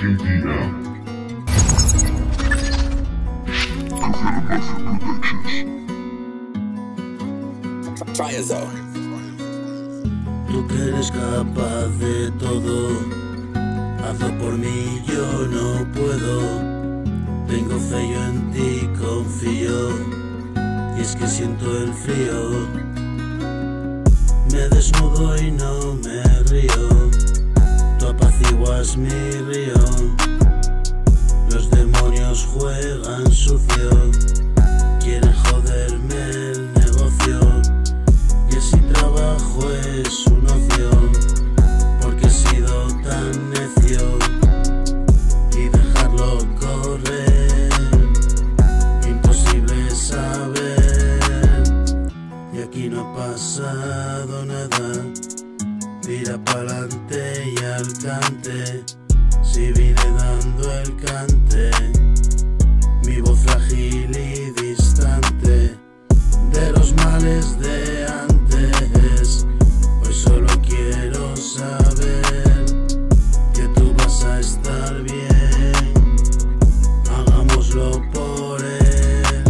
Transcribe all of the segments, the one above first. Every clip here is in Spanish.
Argentina. Tú que eres capaz de todo, hazlo por mí, yo no puedo. Tengo fe, yo en ti confío, y es que siento el frío. Me desnudo y no me río, tú apaciguas mi río. Los demonios juegan sucio, quieren joderme el negocio, y si trabajo es un ocio, porque he sido tan necio, y dejarlo correr, imposible saber. Y aquí no ha pasado nada, tira pa'lante y al cante. Si vine dando el cante, mi voz frágil y distante de los males de antes. Hoy solo quiero saber que tú vas a estar bien, hagámoslo por él.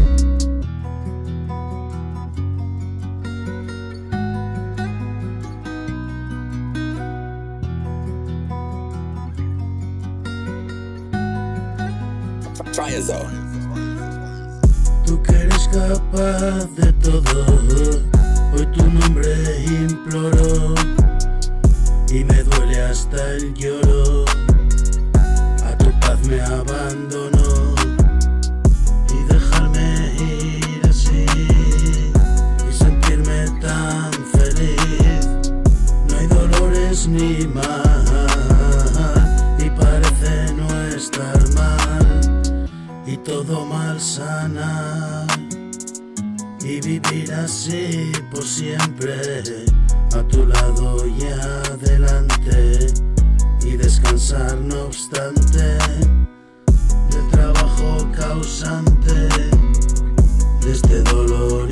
Tú que eres capaz de todo, hoy tu nombre imploro, y me duele hasta el lloro. A tu paz me abandono, y dejarme ir así, y sentirme tan feliz. No hay dolores ni mal, y parece no estar mal, y todo mal sanar, y vivir así por siempre, a tu lado y adelante, y descansar no obstante del trabajo causante de este dolor